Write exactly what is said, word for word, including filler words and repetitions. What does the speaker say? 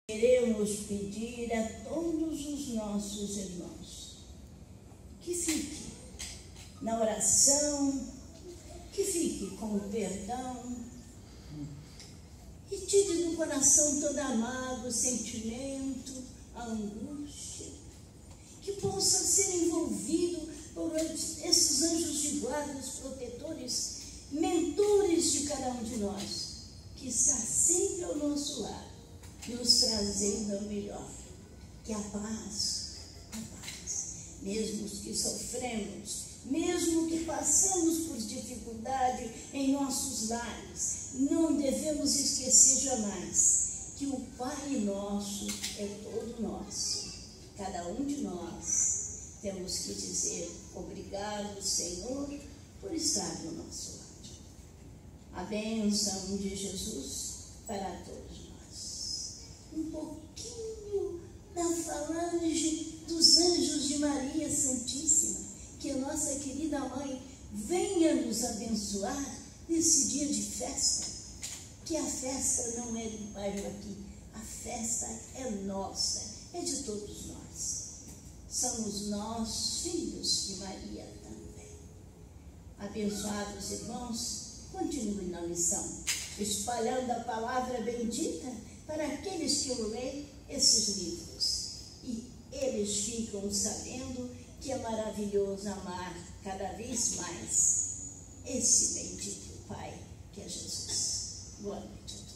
Queremos pedir a todos os nossos irmãos que fique na oração, que fique com o perdão e tire do coração todo amargo, sentimento, a angústia, que possa ser envolvido por esses anjos de guarda, os protetores, mentores de cada um de nós, que está sempre ao nosso lado, nos trazendo ao melhor, que a paz, a paz, mesmo os que sofremos, mesmo que passamos por dificuldade em nossos lares, não devemos esquecer jamais que o Pai nosso é todo nosso. Cada um de nós temos que dizer obrigado, Senhor, por estar do nosso lado. A bênção de Jesus para todos nós. Um pouquinho da falange dos anjos de Maria Santíssima, que a nossa querida mãe venha nos abençoar nesse dia de festa, que a festa não é do bairro aqui, a festa é nossa, é de todos nós. Somos nós, filhos de Maria também. Abençoados irmãos, continuem na missão, espalhando a palavra bendita para aqueles que leem esses livros. E eles ficam sabendo que é maravilhoso amar cada vez mais esse bendito Pai que é Jesus. Boa noite a todos.